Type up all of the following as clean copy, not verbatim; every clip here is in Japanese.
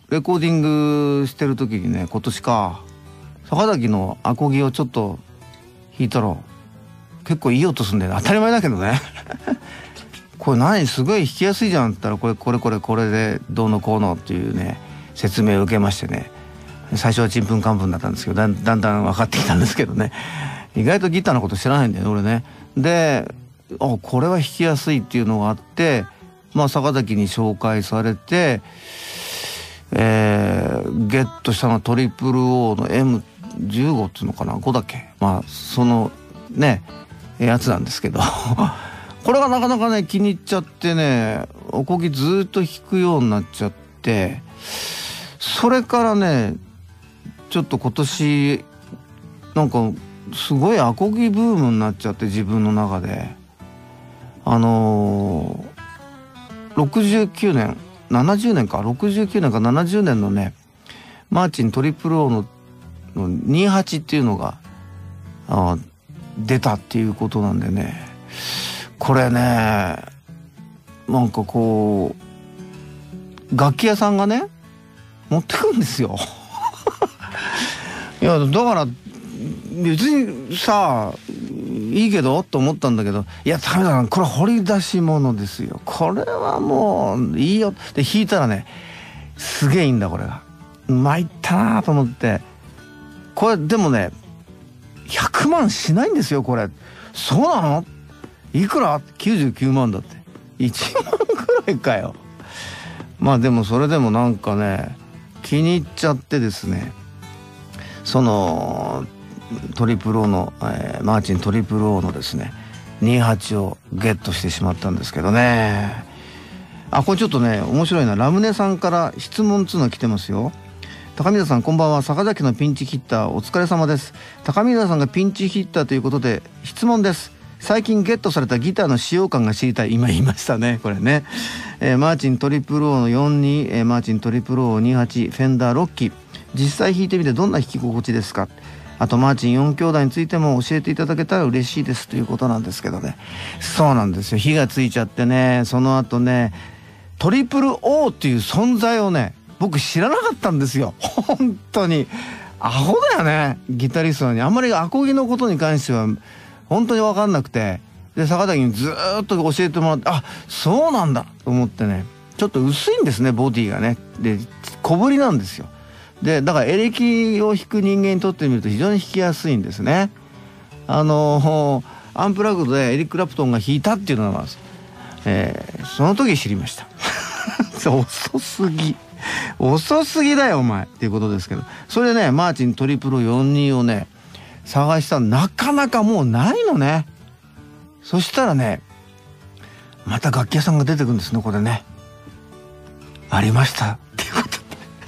レコーディングしてる時にね、今年か坂崎のアコギをちょっと弾いたら結構いい音すんだよね。当たり前だけどねこれ何すごい弾きやすいじゃんって言ったら、これでどうのこうのっていうね説明を受けましてね、最初はちんぷんかんぷんだったんですけど、だんだん分かってきたんですけどね、意外とギターのこと知らないんだよね俺ね。でこれは弾きやすいっていうのがあって、坂崎に紹介されて、ゲットしたのはトリプル O の M15 っていうのかな、5だっけ、そのねやつなんですけどこれがなかなかね気に入っちゃってね、アコギずっと弾くようになっちゃって、それからねちょっと今年なんかすごいアコギブームになっちゃって、自分の中で69年70年か69年か70年のねマーチントリプル O の28っていうのが出たっていうことなんでね、これねなんかこう楽器屋さんがね持ってくんですよいやだから別にさいいけどと思ったんだけど、いやダメだな、これ掘り出し物ですよ、これはもういいよって弾いたらねすげえいいんだ、これが参ったなと思って。これでもね100万しないんですよこれ。そうなの、いくら99万だって、1万くらいかよ。でもそれでもなんかね気に入っちゃってですね、そのトリプル O の、マーチントリプル O のですね28をゲットしてしまったんですけどね。これちょっとね面白いな、ラムネさんから質問つうの来てますよ。高見田さんこんばんは、坂崎のピンチヒッターお疲れ様です。高見田さんがピンチヒッターということで質問です。最近ゲットされたギターの使用感が知りたい。今言いましたねこれね。マーチントリプル O の42、マーチントリプル O28 フェンダー6機、実際弾いてみてどんな弾き心地ですか。あとマーチン4兄弟についても教えていただけたら嬉しいですということなんですけどね。そうなんですよ、火がついちゃってね、その後ねトリプル O っていう存在をね僕知らなかったんですよ。本当にアホだよね、ギタリストなのにあんまりアコギのことに関しては本当に分かんなくて、で坂崎にずーっと教えてもらって、そうなんだと思ってね、ちょっと薄いんですねボディがね、で小ぶりなんですよ。でだからエレキを弾く人間にとってみると非常に弾きやすいんですね。アンプラグドでエリック・クラプトンが弾いたっていうのは、その時知りました遅すぎだよお前っていうことですけど、それでねマーチントリプル42をね探したらなかなかもうないのね。そしたらねまた楽器屋さんが出てくるんですね、これね。ありましたっていうことで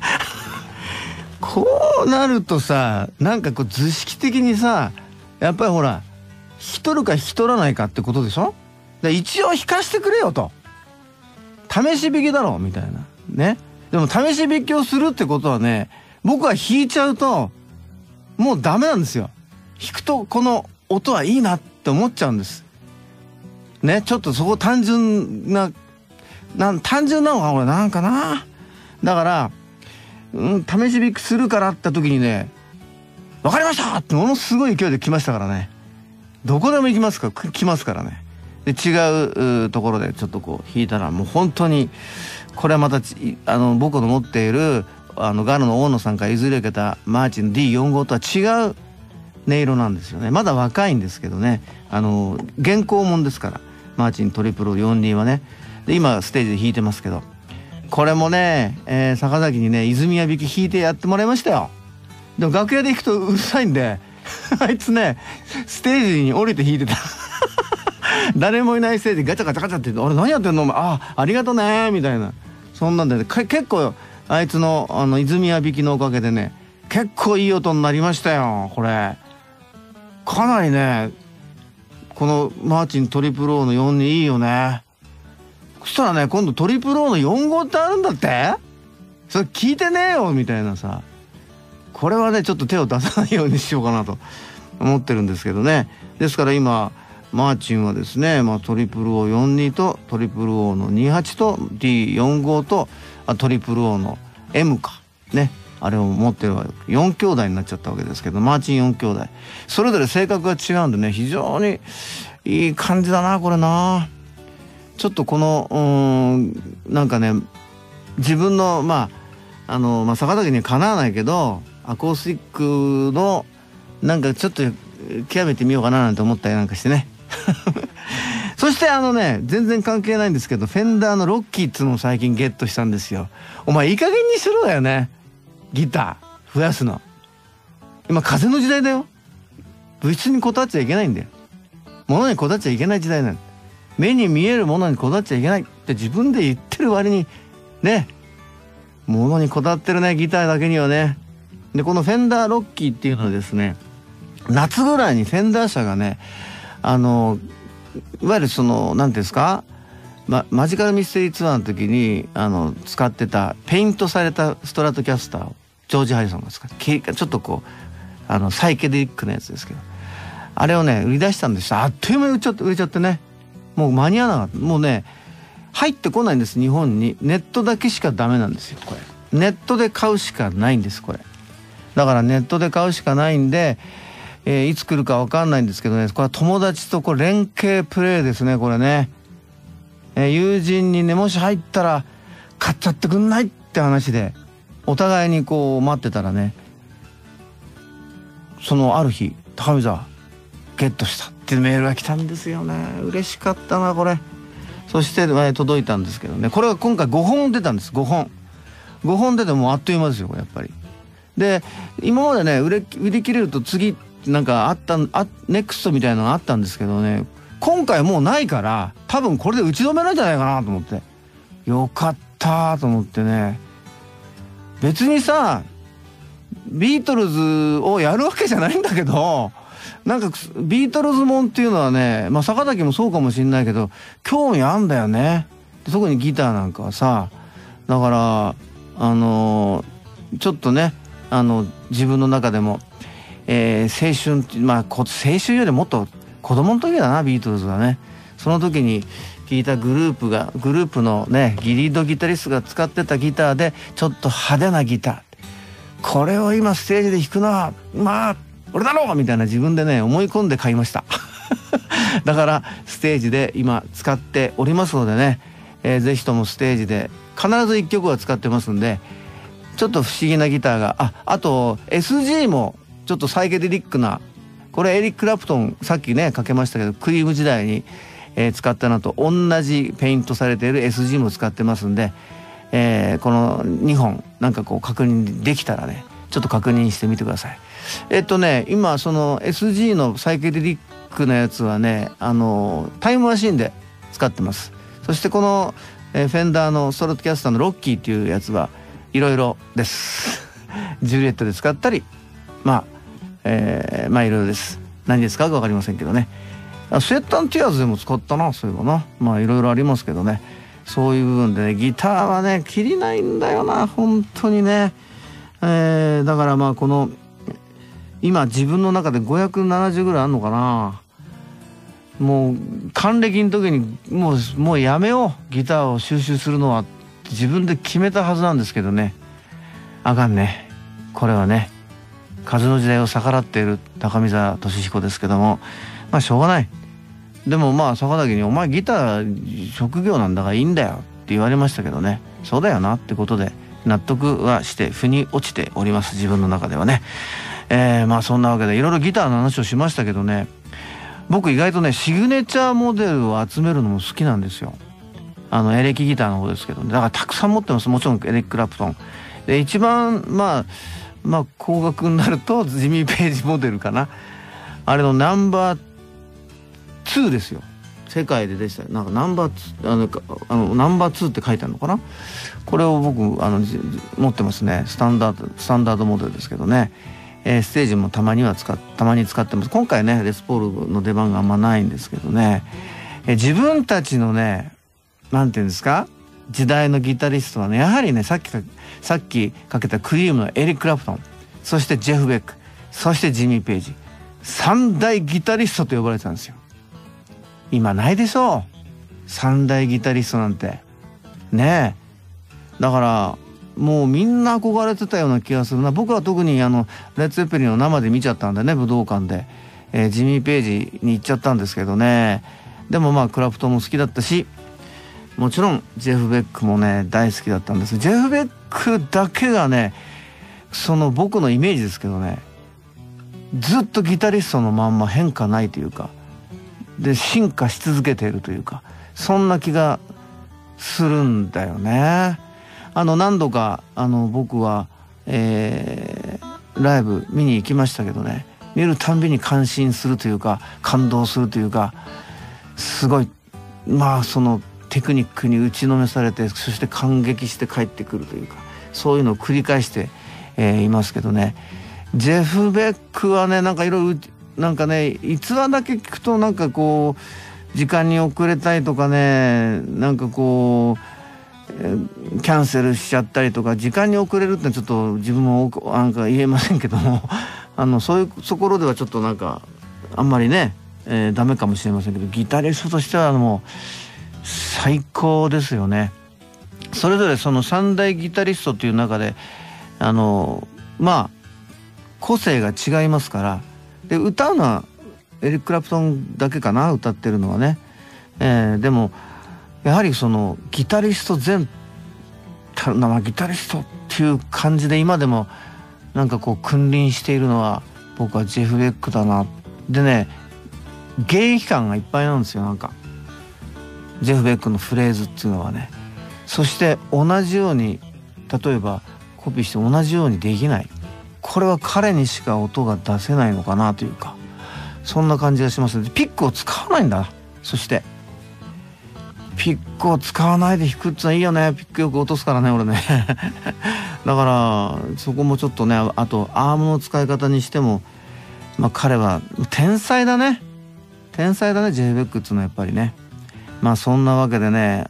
こうなるとさ、なんかこう図式的にさやっぱりほら引き取るか引き取らないかってことでしょ。で一応弾かしてくれよと、試し弾きだろみたいなね。でも試し弾きをするってことはね、僕は弾いちゃうともうダメなんですよ。弾くとこの音はいいなって思っちゃうんですね。ちょっとそこ単純なのかこれなんかな。だから試し弾きするからって時にね、分かりましたってものすごい勢いで来ましたからね。どこでも行きますから来ますからね。で違うところでちょっとこう弾いたらもう本当にこれはまた僕の持っているガロの大野さんから譲り受けたマーチン D45 とは違う音色なんですよね。まだ若いんですけどね、現行もんですからマーチントリプル42はね。で今ステージで弾いてますけど、これもね、坂崎にね泉谷弾き弾いてやってもらいましたよ。でも楽屋で弾くとうるさいんであいつねステージに降りて弾いてた誰もいないステージガチャガチャガチャって言って「あれ何やってんのお前、ありがとね」みたいな、そんなんで、ね、結構あいつの泉谷弾きのおかげでね結構いい音になりましたよ。これかなりねこのマーチントリプル O の42いいよね。そしたらね今度トリプル O の45ってあるんだって、それ聞いてねえよみたいなさ。これはねちょっと手を出さないようにしようかなと思ってるんですけどね。ですから今マーチンはですね、トリプル O42 とトリプル O の28と D45 とトリプル O の M かね、あれを持ってるわけ、4兄弟になっちゃったわけですけど、マーチン4兄弟それぞれ性格が違うんでね、非常にいい感じだなこれな。ちょっとこのなんかね、自分の坂崎にはかなわないけどアコースティックのなんかちょっと極めてみようかななんて思ったりなんかしてねそして全然関係ないんですけど、フェンダーのロッキーっつうのを最近ゲットしたんですよ。お前いい加減にしろだよね、ギター増やすの。今風の時代だよ。物質にこだわっちゃいけないんだよ。物にこだわっちゃいけない時代なの。目に見えるものにこだわっちゃいけないって自分で言ってる割にね、物にこだわってるね、ギターだけにはね。でこのフェンダーロッキーっていうのはですね、夏ぐらいにフェンダー社がね、いわゆるその何ていうんですか、マジカルミステリーツアーの時に使ってたペイントされたストラトキャスターをジョージ・ハリソンが使って、ちょっとこうサイケデリックなやつですけど、あれをね売り出したんです。あっという間に売れちゃってね、もう間に合わなかった。もうね入ってこないんです、日本に。ネットだけしかダメなんですよこれ。ネットで買うしかないんですこれ。だからネットで買うしかないんで、いつ来るか分かんないんですけどね、これは友達と連携プレーですねこれね。友人にね、もし入ったら買っちゃってくんないって話でお互いにこう待ってたらね、そのある日高見沢ゲットしたっていうメールが来たんですよね。嬉しかったなこれ。そして、届いたんですけどね、これが今回5本出たんです。5本出てもうあっという間ですよこれやっぱり。で今までね売り切れると次なんかネクストみたいなのがあったんですけどね、今回もうないから多分これで打ち止めなんじゃないかなと思って、よかったと思ってね。別にさビートルズをやるわけじゃないんだけど、なんかビートルズもんっていうのはね、坂崎もそうかもしんないけど興味あんだよね。特にギターなんかはさ、だからちょっとね自分の中でも、青春って、青春よりもっと子供の時だなビートルズはね。その時に聴いたグループのねリードギタリストが使ってたギターでちょっと派手なギター、これを今ステージで弾くのは俺だろうみたいな自分でね思い込んで買いましただからステージで今使っておりますのでね、ぜひともステージで必ず1曲は使ってますんで、ちょっと不思議なギターがあと SG もちょっとサイケデリックな、これエリック・クラプトンさっきねかけましたけどクリーム時代に、使ったのと同じペイントされている SG も使ってますんで、この2本なんかこう確認できたらねちょっと確認してみてください。今その SG のサイケデリックなやつはねタイムマシンで使ってます。そしてこの、フェンダーのストラトキャスターのロッキーっていうやつはいろいろですジュリエットで使ったりいろいろです。何ですか分かりませんけどね。スウェット&ティアーズでも使ったなそういえばな。いろいろありますけどね、そういう部分でねギターはね切りないんだよな本当にね。だからこの今自分の中で570ぐらいあんのかな。もう還暦の時にもうやめようギターを収集するのはって自分で決めたはずなんですけどね、あかんね。これはね風の時代を逆らっている高見沢俊彦ですけども、しょうがない。でも坂崎に「お前ギター職業なんだからいいんだよ」って言われましたけどね、そうだよなってことで納得はして腑に落ちております自分の中ではね。そんなわけでいろいろギターの話をしましたけどね、僕意外とねシグネチャーモデルを集めるのも好きなんですよ。エレキギターの方ですけど、ね、だからたくさん持ってます。もちろんエレック・クラプトンで一番高額になるとジミー・ペイジモデルかな。あれのナンバー2ですよ。世界ででしたよ。なんかナンバーナンバー2って書いてあるのかな。これを僕持ってますね。スタンダードモデルですけどね。ステージもたまに使ってます。今回ねレスポールの出番があんまないんですけどね、自分たちのねなんていうんですか時代のギタリストはねやはりねさっきかけたクリームのエリック・クラプトン、そしてジェフ・ベック、そしてジミー・ペイジ、三大ギタリストと呼ばれてたんですよ。今ないでしょう三大ギタリストなんてね。だからもうみんな憧れてたような気がするな。僕は特にレッド・ゼッペリンを生で見ちゃったんでね、武道館で、ジミー・ペイジに行っちゃったんですけどね。でもまあクラプトンも好きだったし、もちろんジェフ・ベックもね大好きだったんです。ジェフ・ベックだけがね、その僕のイメージですけどね、ずっとギタリストのまんま変化ないというかで、進化し続けているというか、そんな気がするんだよね。何度か僕は、ライブ見に行きましたけどね、見るたんびに感心するというか感動するというか、すごいまあそのテクニックに打ちのめされて、そして感激して帰ってくるというか、そういうのを繰り返して、いますけどね。ジェフ・ベックはね、なんかいろいろなんかね、逸話だけ聞くとなんかこう時間に遅れたりとかね、なんかこう、キャンセルしちゃったりとか、時間に遅れるってちょっと自分もなんか言えませんけどもそういうところではちょっとなんかあんまりね、ダメかもしれませんけど、ギタリストとしてはもう最高ですよね。それぞれその三大ギタリストという中でまあ個性が違いますから、で歌うのはエリック・クラプトンだけかな、歌ってるのはね。でもやはりそのギタリストギタリストっていう感じで今でもなんかこう君臨しているのは僕はジェフ・ベックだな。でね、現役感がいっぱいなんですよ。なんかジェフ・ベックのフレーズっていうのはね。そして同じように、例えばコピーして同じようにできない、これは彼にしか音が出せないのかなというか、そんな感じがします。ピックを使わないんだ。そしてピックを使わないで弾くってのはいいよね。ピックよく落とすからね俺ねだからそこもちょっとね、あとアームの使い方にしても、まあ彼は天才だね。天才だね、ジェフ・ベックっていうのはやっぱりね。まあそんなわけでね、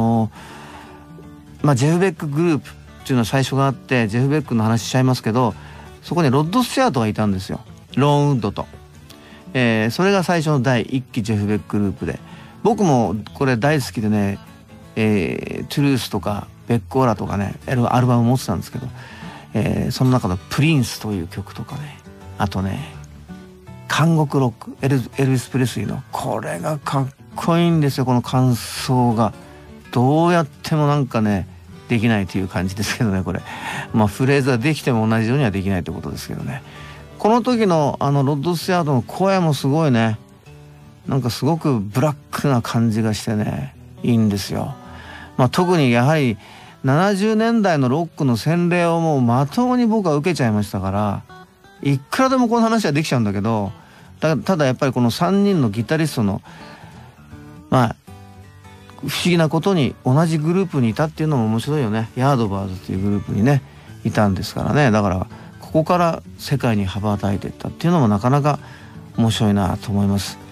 まあジェフ・ベックグループっていうのは最初があって、ジェフ・ベックの話しちゃいますけど、そこにロッド・スチュアートがいたんですよ。ローンウッドと。それが最初の第一期ジェフ・ベックグループで、僕もこれ大好きでね、トゥルースとかベックオラとかね、アルバム持ってたんですけど、その中のプリンスという曲とかね、あとね、監獄ロック、エルビス・プレスリーの、これがかっこいいんですよ。この感想がどうやってもなんかねできないという感じですけどね。これまあフレーズはできても同じようにはできないということですけどね。この時のロッド・スチュアートの声もすごいね、なんかすごくブラックな感じがしてね、いいんですよ。まあ特にやはり70年代のロックの洗礼をもうまともに僕は受けちゃいましたから、いくらでもこの話はできちゃうんだけど、ただやっぱりこの3人のギタリストのまあ不思議なことに同じグループにいたっていうのも面白いよね。ヤードバーズっていうグループにねいたんですからね。だからここから世界に羽ばたいていったっていうのもなかなか面白いなと思います。